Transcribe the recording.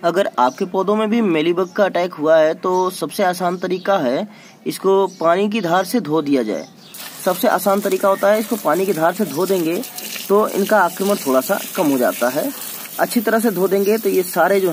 अगर आपके पौधों में भी मेलीबग का अटैक हुआ है तो सबसे आसान तरीका है इसको पानी की धार से धो दिया जाए। सबसे आसान तरीका होता है इसको पानी की धार से धो देंगे तो इनका आक्रमण थोड़ा सा कम हो जाता है। अच्छी तरह से धो देंगे तो ये सारे जो